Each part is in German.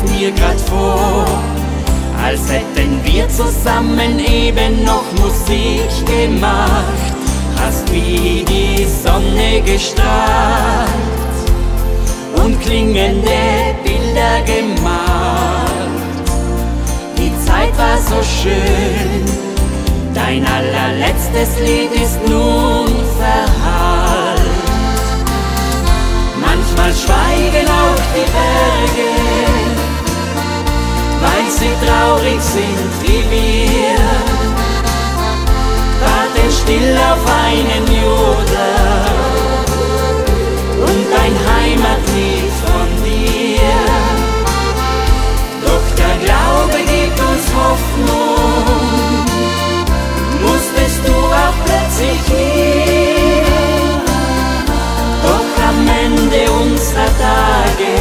kommst mir grad vor, als hätten wir zusammen eben noch Musik gemacht. Hast wie die Sonne gestrahlt und klingende Bilder gemalt. Die Zeit war so schön, dein allerletztes Lied ist nun verhallt. Manchmal schweigen auch die Berge, weil sie traurig sind wie wir, warten still auf einen Jodler und ein Heimatlied von dir. Doch der Glaube gibt uns Hoffnung, musstest du auch plötzlich nie. Doch am Ende unserer Tage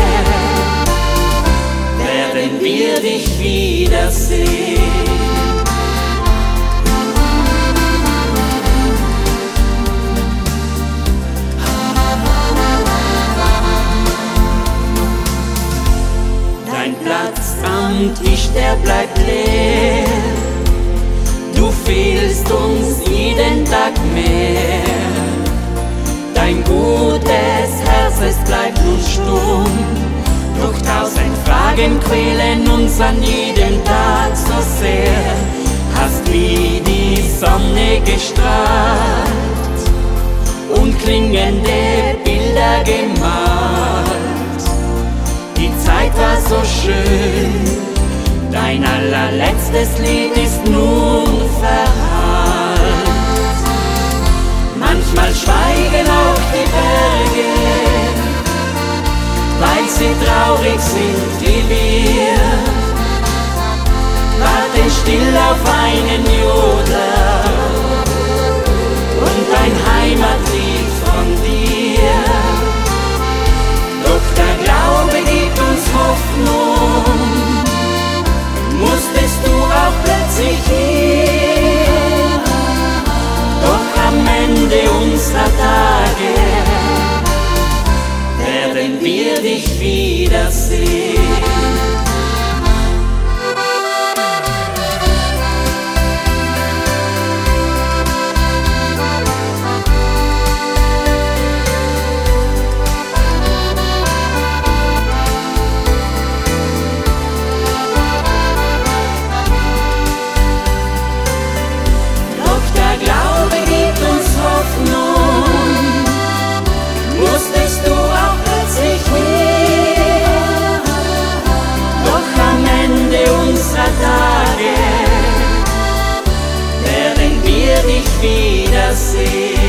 werden wir dich wiedersehen. Dein Platz am Tisch, der bleibt leer. Du fehlst uns jeden Tag mehr. Dein gutes Herz, es bleibt nun stumm. Doch 1000 Fragen quälen uns an jedem Tag so sehr. Hast wie die Sonne gestrahlt und klingende Bilder gemalt. Die Zeit war so schön, dein allerletztes Lied ist nun verhallt. Manchmal schweigen auch die Berge, weil sie traurig sind wie wir, warten still auf einen Jodler und ein Heimatlied von dir. Doch der Glaube gibt uns Hoffnung, musstest du auch plötzlich nie. Doch am Ende unserer Tage werden wir dich wiedersehen. Musstest du auch plötzlich nie. Doch am Ende unserer Tage werden wir dich wiedersehen.